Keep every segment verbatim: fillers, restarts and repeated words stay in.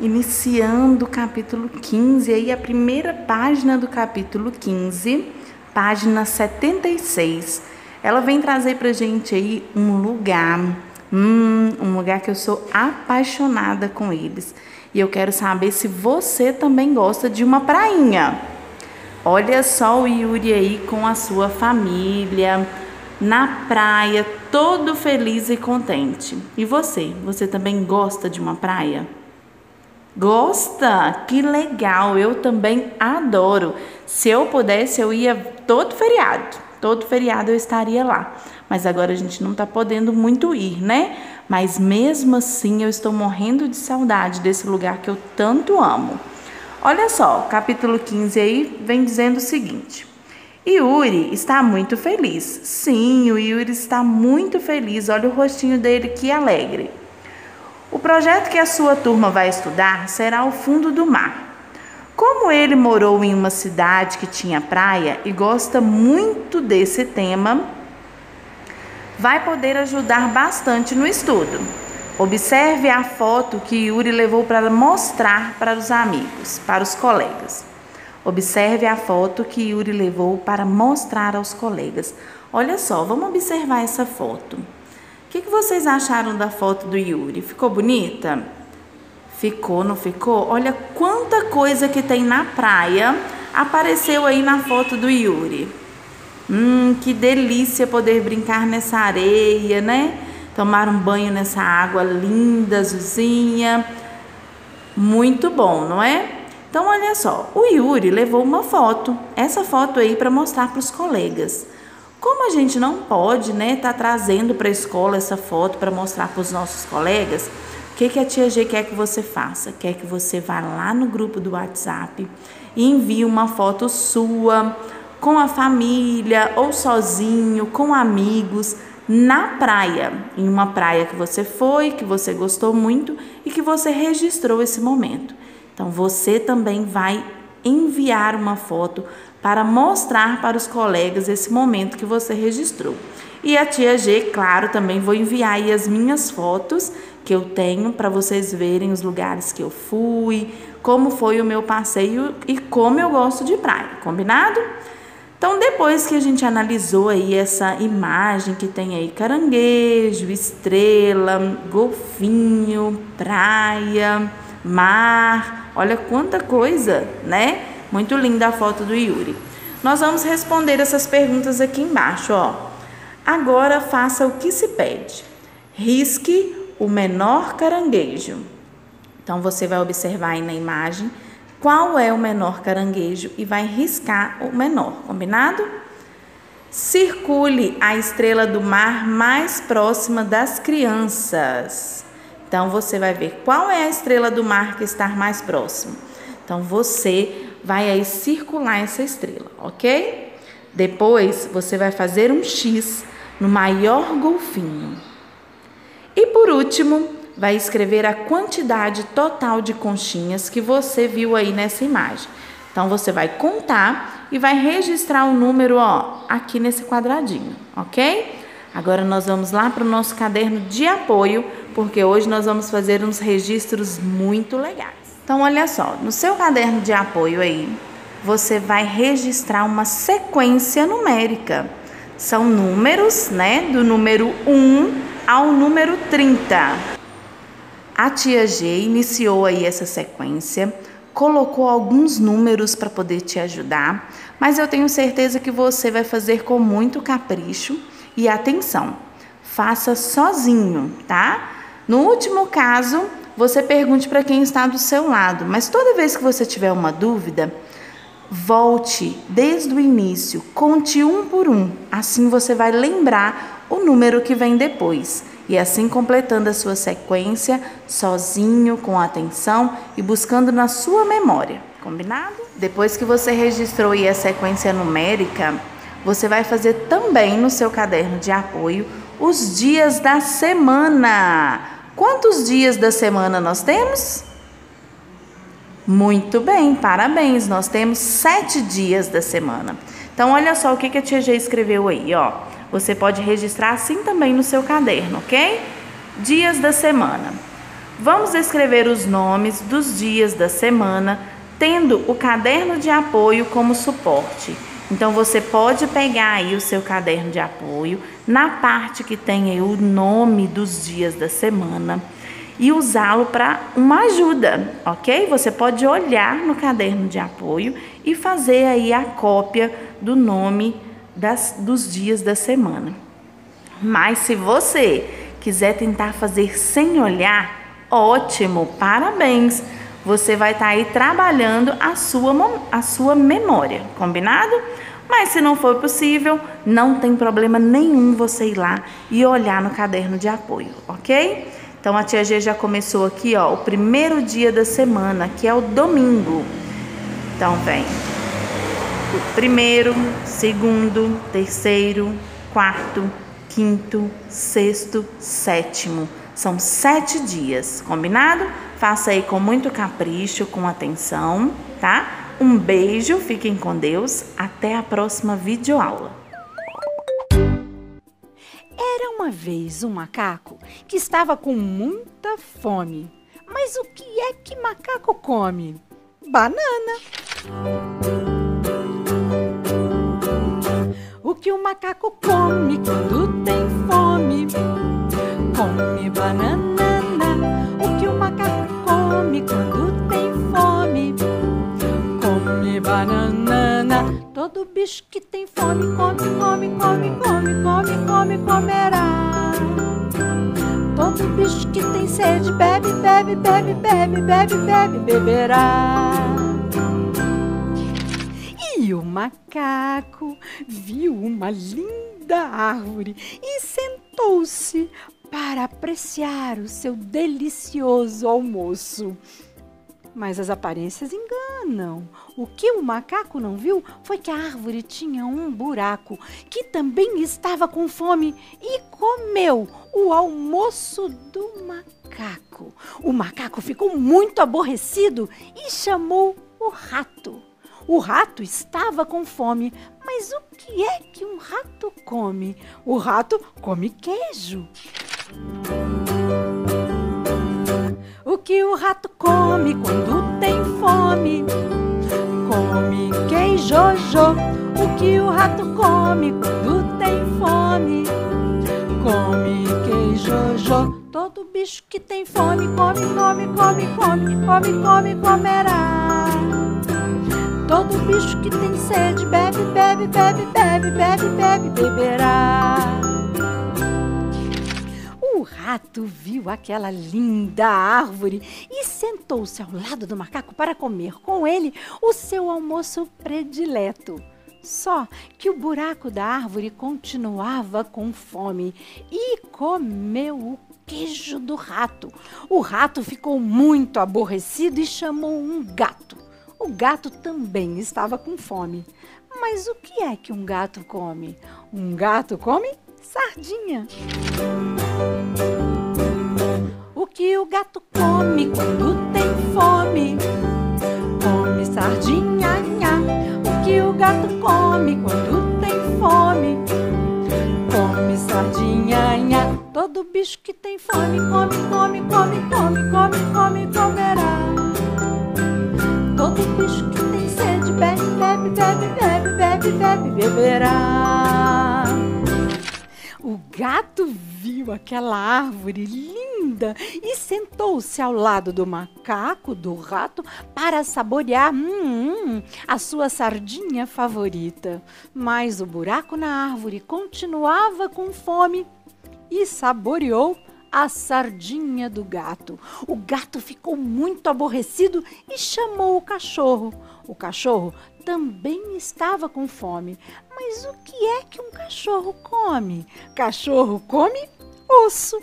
iniciando o capítulo quinze, aí a primeira página do capítulo quinze, página setenta e seis. Ela vem trazer pra gente aí um lugar, hum, um lugar que eu sou apaixonada com eles. E eu quero saber se você também gosta de uma prainha. Olha só o Yuri aí com a sua família, na praia, todo feliz e contente. E você? Você também gosta de uma praia? Gosta? Que legal! Eu também adoro. Se eu pudesse, eu ia todo feriado. Todo feriado eu estaria lá. Mas agora a gente não está podendo muito ir, né? Mas mesmo assim eu estou morrendo de saudade desse lugar que eu tanto amo. Olha só, capítulo quinze aí vem dizendo o seguinte: Yuri está muito feliz. Sim, o Yuri está muito feliz. Olha o rostinho dele, que alegre. O projeto que a sua turma vai estudar será o fundo do mar. Como ele morou em uma cidade que tinha praia e gosta muito desse tema, vai poder ajudar bastante no estudo. Observe a foto que Yuri levou para mostrar para os amigos, para os colegas. Observe a foto que Yuri levou para mostrar aos colegas. Olha só, vamos observar essa foto. O que, que vocês acharam da foto do Yuri? Ficou bonita? Ficou, não ficou? Olha quanta coisa que tem na praia apareceu aí na foto do Yuri. Hum, que delícia poder brincar nessa areia, né? Tomar um banho nessa água linda, azulzinha. Muito bom, não é? Então, olha só, o Yuri levou uma foto, essa foto aí para mostrar para os colegas. Como a gente não pode, né, tá trazendo para a escola essa foto para mostrar para os nossos colegas, o que, que a tia G quer que você faça? Quer que você vá lá no grupo do WhatsApp e envie uma foto sua, com a família ou sozinho, com amigos, na praia, em uma praia que você foi, que você gostou muito e que você registrou esse momento. Então, você também vai enviar uma foto para mostrar para os colegas esse momento que você registrou. E a tia G, claro, também vou enviar aí as minhas fotos que eu tenho para vocês verem os lugares que eu fui, como foi o meu passeio e como eu gosto de praia, combinado? Então, depois que a gente analisou aí essa imagem que tem aí caranguejo, estrela, golfinho, praia, mar, olha quanta coisa, né? Muito linda a foto do Yuri. Nós vamos responder essas perguntas aqui embaixo, ó. Agora faça o que se pede. Risque o menor caranguejo. Então, você vai observar aí na imagem qual é o menor caranguejo e vai riscar o menor, combinado? Circule a estrela do mar mais próxima das crianças. Então, você vai ver qual é a estrela do mar que está mais próximo. Então, você vai aí circular essa estrela, ok? Depois, você vai fazer um X no maior golfinho. E por último, vai escrever a quantidade total de conchinhas que você viu aí nessa imagem. Então, você vai contar e vai registrar o número, ó, aqui nesse quadradinho, ok? Agora, nós vamos lá para o nosso caderno de apoio, porque hoje nós vamos fazer uns registros muito legais. Então, olha só, no seu caderno de apoio aí, você vai registrar uma sequência numérica. São números, né, do número um ao número trinta. A tia G iniciou aí essa sequência, colocou alguns números para poder te ajudar, mas eu tenho certeza que você vai fazer com muito capricho e atenção. Faça sozinho, tá? No último caso, você pergunte para quem está do seu lado, mas toda vez que você tiver uma dúvida, volte desde o início, conte um por um, assim você vai lembrar o número que vem depois. E assim completando a sua sequência, sozinho, com atenção e buscando na sua memória, combinado? Depois que você registrou aí a sequência numérica, você vai fazer também no seu caderno de apoio os dias da semana. Quantos dias da semana nós temos? Muito bem, parabéns, nós temos sete dias da semana. Então, olha só o que que a tia G escreveu aí, ó. Você pode registrar assim também no seu caderno, ok? Dias da semana. Vamos escrever os nomes dos dias da semana, tendo o caderno de apoio como suporte. Então, você pode pegar aí o seu caderno de apoio, na parte que tem aí o nome dos dias da semana, e usá-lo para uma ajuda, ok? Você pode olhar no caderno de apoio e fazer aí a cópia do nome das, dos dias da semana. Mas se você quiser tentar fazer sem olhar, ótimo, parabéns! Você vai estar aí trabalhando a sua, a sua memória, combinado? Mas se não for possível, não tem problema nenhum você ir lá e olhar no caderno de apoio, ok? Então, a tia G já começou aqui, ó, o primeiro dia da semana, que é o domingo. Então, vem o primeiro, segundo, terceiro, quarto, quinto, sexto, sétimo. São sete dias, combinado? Faça aí com muito capricho, com atenção, tá? Um beijo, fiquem com Deus. Até a próxima videoaula. Era uma vez um macaco que estava com muita fome. Mas o que é que macaco come? Banana. O que o macaco come quando tem fome? Come banana. O que o macaco come quando tem fome? Come banana. Todo bicho que tem fome come, come, come, come, come, come, comerá. Todo bicho que tem sede bebe, bebe, bebe, bebe, bebe, bebe, beberá. E o macaco viu uma linda árvore e sentou-se para apreciar o seu delicioso almoço. Mas as aparências enganam. O que o macaco não viu foi que a árvore tinha um buraco, que também estava com fome e comeu o almoço do macaco. O macaco ficou muito aborrecido e chamou o rato. O rato estava com fome, mas o que é que um rato come? O rato come queijo. O que o rato come quando tem fome? Come queijojo. O que o rato come quando tem fome? Come queijojo. Todo bicho que tem fome come, come, come, come, come, come, comerá. Todo bicho que tem sede bebe, bebe, bebe, bebe, bebe, bebe, beberá. O rato viu aquela linda árvore e sentou-se ao lado do macaco para comer com ele o seu almoço predileto. Só que o buraco da árvore continuava com fome e comeu o queijo do rato. O rato ficou muito aborrecido e chamou um gato. O gato também estava com fome. Mas o que é que um gato come? Um gato come sardinha. O que o gato come quando tem fome? Come sardinha, nha. O que o gato come quando tem fome? Come sardinha, nha. Todo bicho que tem fome come, come, come, come, come, come, comerá. Todo bicho que tem sede bebe, bebe, bebe, bebe, bebe, bebe, beberá. O gato viu aquela árvore linda e sentou-se ao lado do macaco, do rato, para saborear hum, hum, a sua sardinha favorita. Mas o buraco na árvore continuava com fome e saboreou a sardinha do gato. O gato ficou muito aborrecido e chamou o cachorro. O cachorro também estava com fome. Mas o que é que um cachorro come? Cachorro come osso.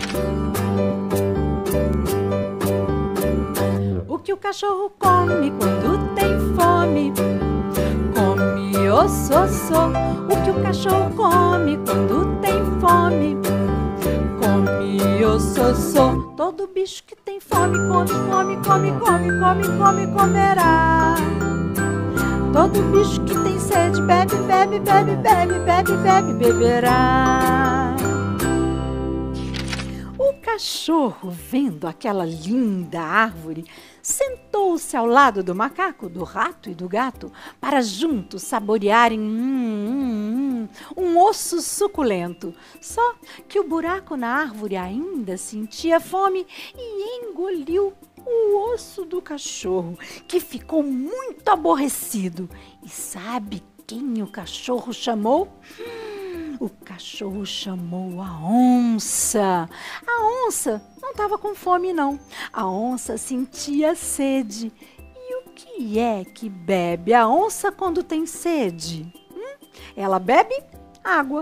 O que o cachorro come quando tem fome? Come osso, osso. O que o cachorro come quando tem fome? Come osso, osso. Todo bicho que tem fome come, come, come, come, come, come, comerá. Todo bicho que tem sede bebe, bebe, bebe, bebe, bebe, bebe, beberá. O cachorro, vendo aquela linda árvore, sentou-se ao lado do macaco, do rato e do gato para juntos saborearem hum, hum, hum, um osso suculento. Só que o buraco na árvore ainda sentia fome e engoliu o osso do cachorro, que ficou muito aborrecido. E sabe quem o cachorro chamou? O cachorro chamou a onça. A onça não estava com fome, não. A onça sentia sede. E o que é que bebe a onça quando tem sede? Hum? Ela bebe água.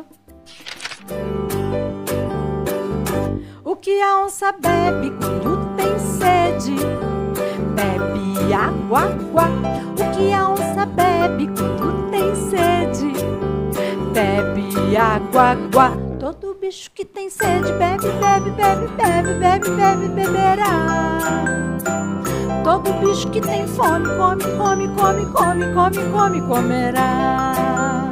O que a onça bebe quando tem sede? Bebe água, água. O que a onça bebe quando tem sede? Bebe água, água. Todo bicho que tem sede bebe, bebe, bebe, bebe, bebe, bebe, beberá. Todo bicho que tem fome come, come, come, come, come, come, comerá.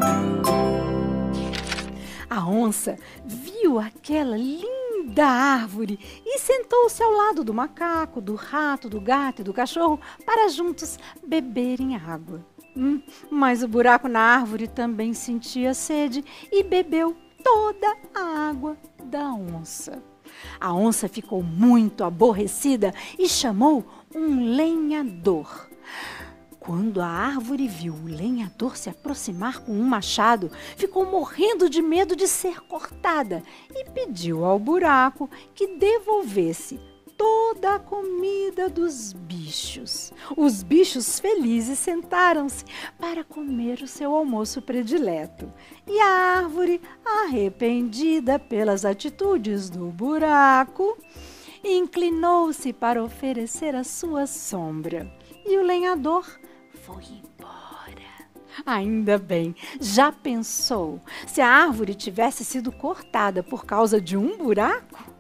A onça viu aquela linda árvore e sentou-se ao lado do macaco, do rato, do gato e do cachorro para juntos beberem água. Hum, mas o buraco na árvore também sentia sede e bebeu toda a água da onça. A onça ficou muito aborrecida e chamou um lenhador. Quando a árvore viu o lenhador se aproximar com um machado, ficou morrendo de medo de ser cortada e pediu ao buraco que devolvesse toda a comida dos bichos. Os bichos felizes sentaram-se para comer o seu almoço predileto. E a árvore, arrependida pelas atitudes do buraco, inclinou-se para oferecer a sua sombra. E o lenhador foi embora. Ainda bem, já pensou se a árvore tivesse sido cortada por causa de um buraco?